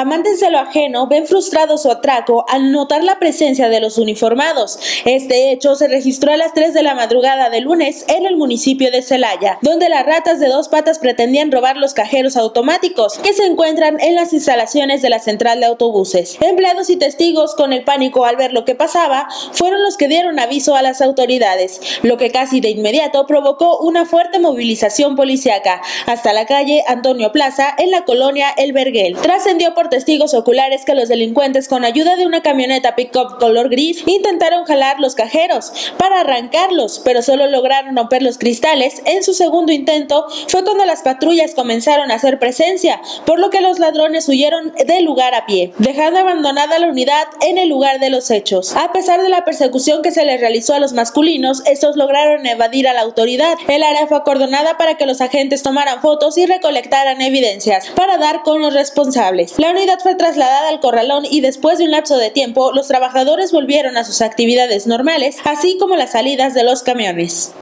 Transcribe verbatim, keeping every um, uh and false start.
Amantes de lo ajeno ven frustrado su atraco al notar la presencia de los uniformados. Este hecho se registró a las tres de la madrugada de lunes en el municipio de Celaya, donde las ratas de dos patas pretendían robar los cajeros automáticos que se encuentran en las instalaciones de la central de autobuses. Empleados y testigos, con el pánico al ver lo que pasaba, fueron los que dieron aviso a las autoridades, lo que casi de inmediato provocó una fuerte movilización policíaca hasta la calle Antonio Plaza en la colonia El Verguel. Trascendió por testigos oculares que los delincuentes, con ayuda de una camioneta pick-up color gris, intentaron jalar los cajeros para arrancarlos, pero solo lograron romper los cristales. En su segundo intento fue cuando las patrullas comenzaron a hacer presencia, por lo que los ladrones huyeron del lugar a pie, dejando abandonada la unidad en el lugar de los hechos. A pesar de la persecución que se les realizó a los masculinos, estos lograron evadir a la autoridad. El área fue acordonada para que los agentes tomaran fotos y recolectaran evidencias para dar con los responsables. La unidad fue trasladada al corralón y después de un lapso de tiempo, los trabajadores volvieron a sus actividades normales, así como las salidas de los camiones.